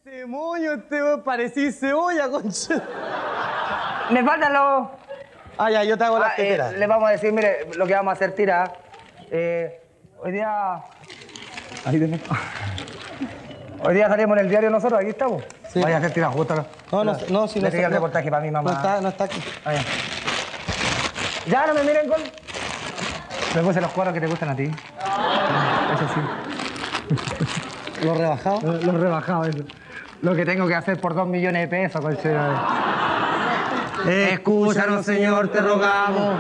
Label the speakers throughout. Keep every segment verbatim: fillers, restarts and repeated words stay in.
Speaker 1: Este moño, este parecía cebolla, concha.
Speaker 2: Me faltan los...
Speaker 1: Ah, ya, yo te hago
Speaker 2: ah,
Speaker 1: las teteras.
Speaker 2: Eh, le vamos a decir, mire, lo que vamos a hacer, tira. Eh, hoy día...
Speaker 1: Ahí tenés.
Speaker 2: Hoy día salimos en el diario nosotros, aquí estamos.
Speaker 1: Sí.
Speaker 2: Vaya a hacer tiras justo.
Speaker 1: No, no, no, si no...
Speaker 2: Le seguí el reportaje para mi mamá.
Speaker 1: No está, no está aquí.
Speaker 2: Vaya. Ya, no me miren con... Me puse los cuadros que te gustan a ti. Eso sí.
Speaker 1: ¿Lo rebajado?
Speaker 2: Los lo rebajados, eso. Lo que tengo que hacer por dos millones de pesos, conchero.
Speaker 1: Escúchanos, Señor, te rogamos.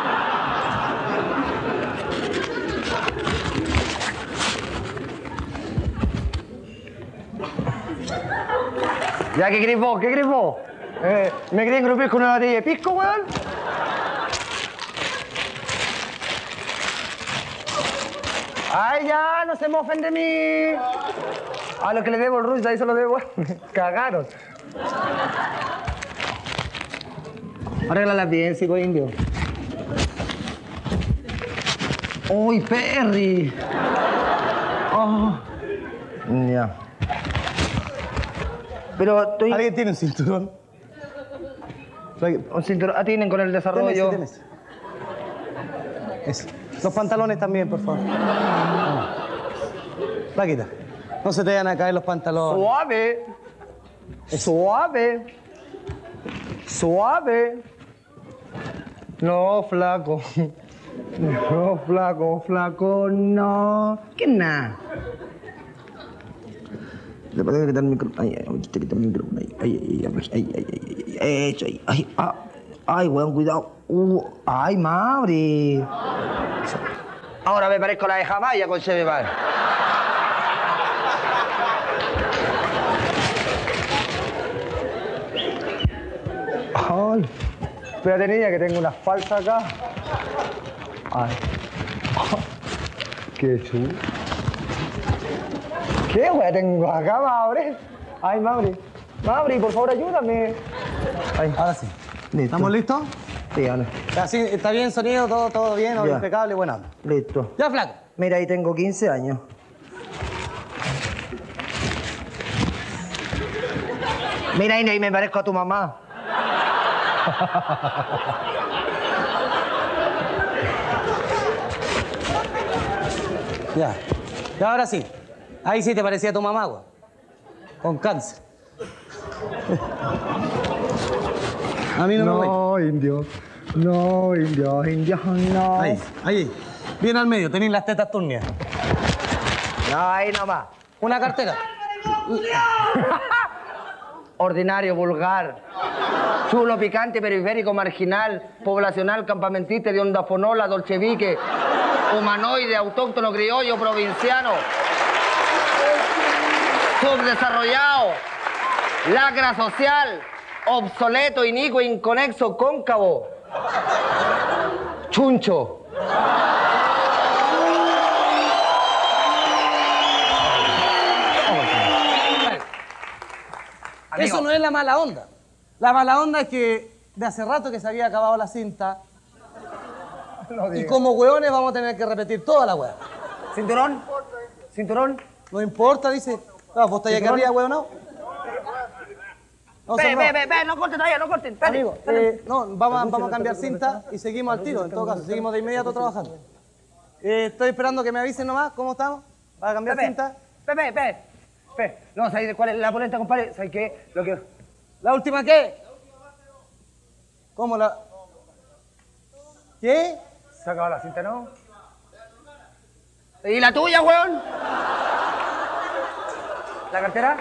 Speaker 2: Ya, ¿qué querés vos? ¿Qué querés vos? Eh, ¿Me querés engrupir con una botella de pisco, weón? Ay, ya, no se mofen de mí. A lo que le debo el ruso, ahí se lo debo. Cagaron. Arréglala bien, sigo indio. ¡Uy, Perry! Oh. Ya. Pero estoy...
Speaker 1: ¿Alguien tiene un cinturón?
Speaker 2: Un cinturón. Atinen con el desarrollo.
Speaker 1: Tienes, Eso. Los pantalones también, por favor. Flaquita. No se te vayan a caer los pantalones.
Speaker 2: Suave. Suave. Suave. No, flaco. No, flaco, flaco, no. ¿Qué nada? Le tengo que quitar el micrófono. Ay, ay, te quitar el micrófono. Ay, ay, ay, ay, ay, ay, ay, eso ahí. Ay, ah, ay, weón, cuidado. Uh, ay, madre. Ahora me parezco la de Jamaya con Cheve, padre. Ay, espérate, niña, que tengo una falsa acá. Ay. Qué chulo. ¿Qué wea tengo acá, Mauri? Ay, Mauri. Mauri, por favor, ayúdame. Ay.
Speaker 1: Ahora sí.
Speaker 2: Listo.
Speaker 1: ¿Estamos listos?
Speaker 2: Sí, Ana.
Speaker 1: Así, ¿está bien sonido? ¿Todo, todo bien?
Speaker 2: Ya.
Speaker 1: ¿Impecable? Bueno.
Speaker 2: Listo.
Speaker 1: Ya, flaco.
Speaker 2: Mira, ahí tengo quince años. Mira, ahí me parezco a tu mamá.
Speaker 1: Ya. Y ahora sí. Ahí sí te parecía a tu mamá, güey. Con cáncer. A mí no, me voy.
Speaker 2: No, indio. No, indio, indio, no.
Speaker 1: Ahí, ahí. Bien al medio, tenéis las tetas turnias.
Speaker 2: No, ahí nomás.
Speaker 1: Una cartera.
Speaker 2: Ordinario, vulgar. Chulo, picante, periférico, marginal, poblacional, campamentista, de onda fonola, dolchevique, humanoide, autóctono, criollo, provinciano, subdesarrollado, lacra social, obsoleto, inicuo, inconexo, cóncavo, chuncho.
Speaker 1: Eso no es la mala onda. La mala onda es que de hace rato que se había acabado la cinta.
Speaker 2: No
Speaker 1: y como hueones vamos a tener que repetir toda la hueá.
Speaker 2: ¿Cinturón? ¿Cinturón?
Speaker 1: No importa, dice. Ah, vos estáis aquí arriba, hueón, ¿no? No,
Speaker 2: ve, ve, ve, ve, no corten todavía, no corten. Dale,
Speaker 1: amigo,
Speaker 2: dale.
Speaker 1: eh, no, vamos, a- vamos a cambiar cinta y seguimos al tiro, en todo caso. Seguimos de inmediato trabajando. Eh, estoy esperando que me avisen nomás cómo estamos para cambiar
Speaker 2: Pepe,
Speaker 1: cinta.
Speaker 2: Pepe, Pepe, Pepe. No, ¿sabes cuál es la polenta, compadre? ¿Sabes qué? Lo que...
Speaker 1: ¿La última qué? ¿Cómo la...? ¿Qué?
Speaker 2: Se acabó la cinta, ¿no? ¿Y la tuya, weón? ¿La cartera?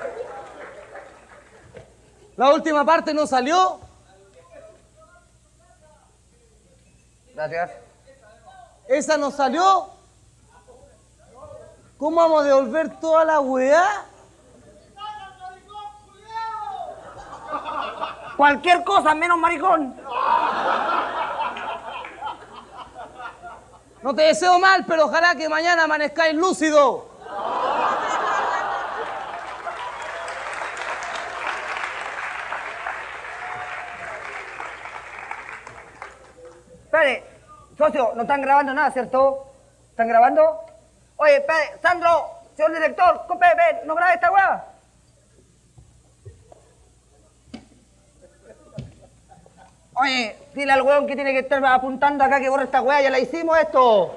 Speaker 1: ¿La última parte no salió?
Speaker 2: Gracias.
Speaker 1: ¿Esa no salió? ¿Cómo vamos a devolver toda la weá?
Speaker 2: Cualquier cosa menos maricón.
Speaker 1: No te deseo mal, pero ojalá que mañana amanezcáis lúcido.
Speaker 2: Espere, socio, no están grabando nada, ¿cierto? ¿Están grabando? Oye, espere, Sandro, señor director, compadre, ven, no grabe esta weá. Oye, dile al weón que tiene que estar apuntando acá que borre esta weá, ya la hicimos esto.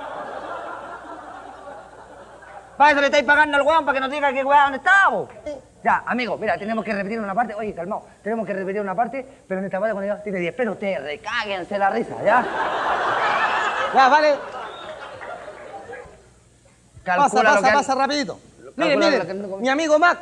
Speaker 2: Para eso le estáis pagando al weón, para que nos diga qué weá dónde estamos. Ya, amigo, mira, tenemos que repetir una parte. Oye, calmado, tenemos que repetir una parte, pero en esta parte cuando yo tiene diez, pero ustedes recáguense la risa, ¿ya?
Speaker 1: Ya, vale.
Speaker 2: Calcula
Speaker 1: Pasa,
Speaker 2: lo
Speaker 1: pasa,
Speaker 2: que
Speaker 1: pasa rapidito. Miren,
Speaker 2: Calcula lo
Speaker 1: miren,
Speaker 2: que ando con-
Speaker 1: mi amigo Mac.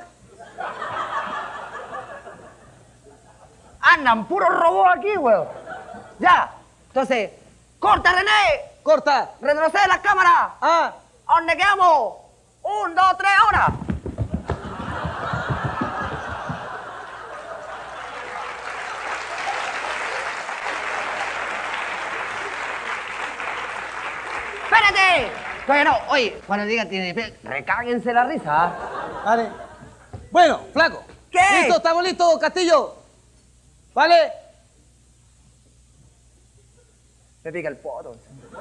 Speaker 2: Andan puros robots aquí, weón. Ya, entonces, corta, René.
Speaker 1: Corta.
Speaker 2: Retrocede las cámaras.
Speaker 1: Ah,
Speaker 2: ¿A dónde quedamos? Un, dos, tres, ahora. ¡Espérate! Oye, no, oye, cuando digan tiene fe, recáguense la risa. ¿Ah?
Speaker 1: vale. Bueno, flaco.
Speaker 2: ¿Qué?
Speaker 1: ¿Listo? ¿Estamos listos, Castillo? ¿Vale?
Speaker 2: Me pica el poto.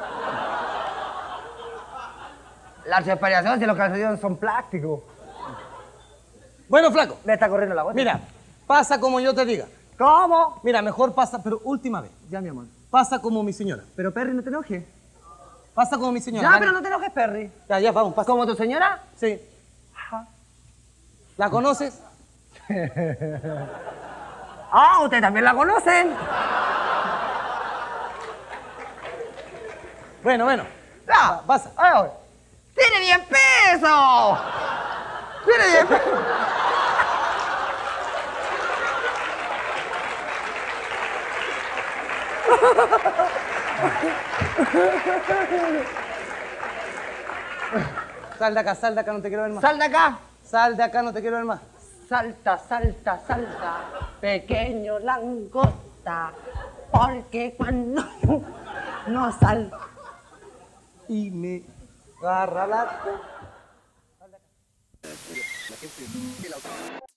Speaker 2: Las separaciones de los calcetines son plásticos.
Speaker 1: Bueno, flaco.
Speaker 2: Me está corriendo la gota.
Speaker 1: Mira, pasa como yo te diga.
Speaker 2: ¿Cómo?
Speaker 1: Mira, mejor pasa, pero última vez.
Speaker 2: Ya, mi amor.
Speaker 1: Pasa como mi señora.
Speaker 2: Pero, Perry, no te enojes.
Speaker 1: Pasa como mi señora.
Speaker 2: Ya,
Speaker 1: Dale.
Speaker 2: pero no te enojes, Perry.
Speaker 1: Ya, ya, vamos, pasa.
Speaker 2: ¿Como tu señora?
Speaker 1: Sí.
Speaker 2: Ajá.
Speaker 1: ¿La conoces?
Speaker 2: Ah, ustedes también la conocen.
Speaker 1: Bueno, bueno.
Speaker 2: Ya.
Speaker 1: Va, pasa.
Speaker 2: Ay, ay. ¡Tiene diez pesos! ¡Tiene diez pesos!
Speaker 1: Sal de acá, sal de acá, no te quiero ver más.
Speaker 2: ¡Sal de acá!
Speaker 1: Sal de acá, no te quiero ver más.
Speaker 2: Salta, salta, salta, pequeño langosta, porque cuando no sal...
Speaker 1: Y me agarra la...